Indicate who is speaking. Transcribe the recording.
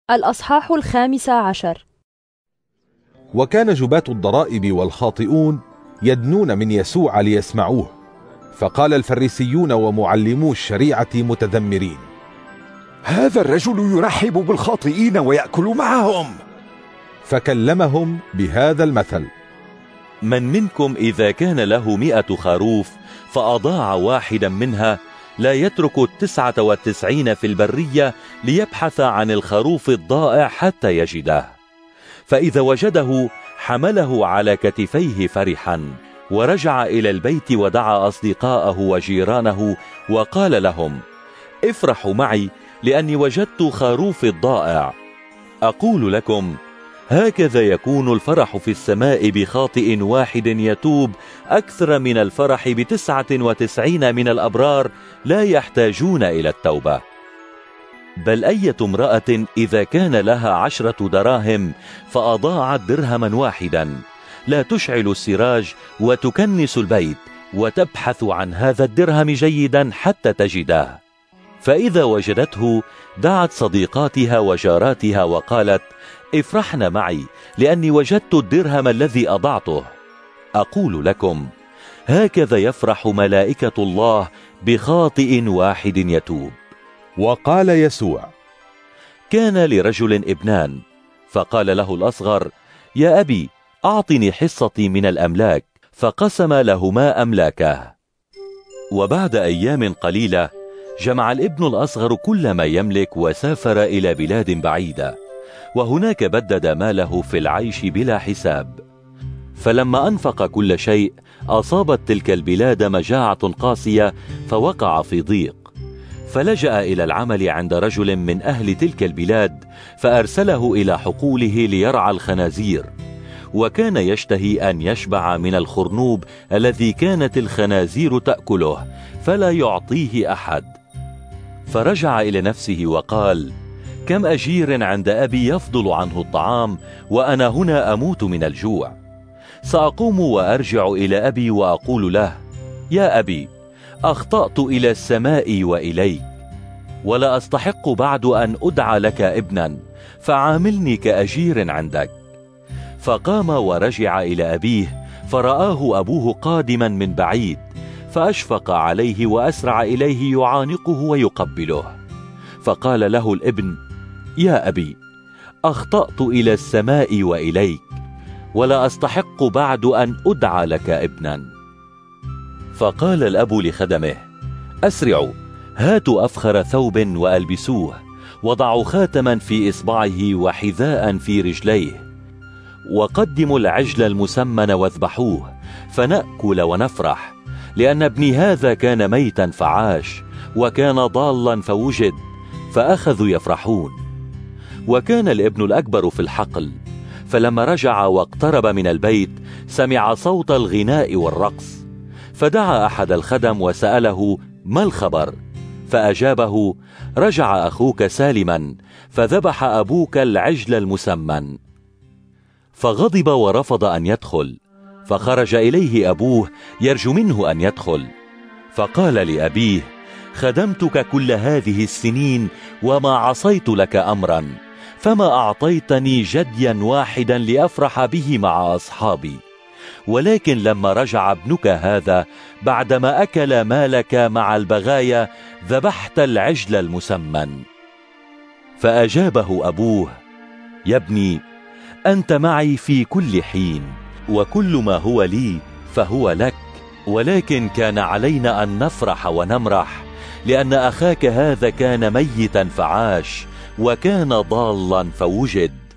Speaker 1: الأصحاح 15.
Speaker 2: وكان جباة الضرائب والخاطئون يدنون من يسوع ليسمعوه، فقال الفريسيون ومعلمو الشريعة متذمرين:
Speaker 3: هذا الرجل يرحب بالخاطئين ويأكل معهم.
Speaker 2: فكلمهم بهذا المثل:
Speaker 4: من منكم إذا كان له 100 خروف فأضاع واحدا منها لا يترك 99 في البرية ليبحث عن الخروف الضائع حتى يجده، فإذا وجده حمله على كتفيه فرحا، ورجع إلى البيت ودعا أصدقاءه وجيرانه وقال لهم: افرحوا معي لأني وجدت خروف الضائع. أقول لكم هكذا يكون الفرح في السماء بخاطئ واحد يتوب أكثر من الفرح ب99 من الأبرار لا يحتاجون إلى التوبة. بل أية امرأة إذا كان لها 10 دراهم فأضاعت درهما واحدا لا تشعل السراج وتكنس البيت وتبحث عن هذا الدرهم جيدا حتى تجده، فإذا وجدته دعت صديقاتها وجاراتها وقالت: افرحن معي لأني وجدت الدرهم الذي أضعته. أقول لكم هكذا يفرح ملائكة الله بخاطئ واحد يتوب.
Speaker 2: وقال يسوع:
Speaker 4: كان لرجل ابنان، فقال له الأصغر: يا أبي أعطني حصتي من الأملاك، فقسم لهما أملاكه. وبعد أيام قليلة جمع الابن الأصغر كل ما يملك وسافر إلى بلاد بعيدة، وهناك بدد ماله في العيش بلا حساب. فلما أنفق كل شيء أصابت تلك البلاد مجاعة قاسية فوقع في ضيق، فلجأ إلى العمل عند رجل من أهل تلك البلاد، فأرسله إلى حقوله ليرعى الخنازير، وكان يشتهي أن يشبع من الخرنوب الذي كانت الخنازير تأكله فلا يعطيه أحد. فرجع إلى نفسه وقال: كم أجير عند أبي يفضل عنه الطعام وأنا هنا أموت من الجوع. سأقوم وأرجع إلى أبي وأقول له: يا أبي أخطأت إلى السماء وإليك، ولا أستحق بعد أن أدعى لك ابنا، فعاملني كأجير عندك. فقام ورجع إلى أبيه، فرآه أبوه قادما من بعيد، فأشفق عليه وأسرع إليه يعانقه ويقبله. فقال له الابن: يا أبي أخطأت إلى السماء وإليك، ولا أستحق بعد أن أدعى لك ابنا. فقال الأب لخدمه: أسرعوا، هاتوا أفخر ثوب وألبسوه، وضعوا خاتما في إصبعه وحذاء في رجليه، وقدموا العجل المسمن واذبحوه، فنأكل ونفرح، لأن ابني هذا كان ميتا فعاش، وكان ضالا فوجد، فأخذوا يفرحون. وكان الابن الأكبر في الحقل، فلما رجع واقترب من البيت سمع صوت الغناء والرقص، فدعا أحد الخدم وسأله: ما الخبر؟ فأجابه: رجع أخوك سالما، فذبح أبوك العجل المسمن. فغضب ورفض أن يدخل، فخرج إليه أبوه يرجو منه أن يدخل، فقال لأبيه: خدمتك كل هذه السنين وما عصيت لك أمرا، فما أعطيتني جديا واحدا لأفرح به مع أصحابي، ولكن لما رجع ابنك هذا بعدما أكل مالك مع البغايا ذبحت العجل المسمن. فأجابه أبوه: يا ابني أنت معي في كل حين، وكل ما هو لي فهو لك، ولكن كان علينا أن نفرح ونمرح، لأن أخاك هذا كان ميتا فعاش، وكان ضالا فوجد.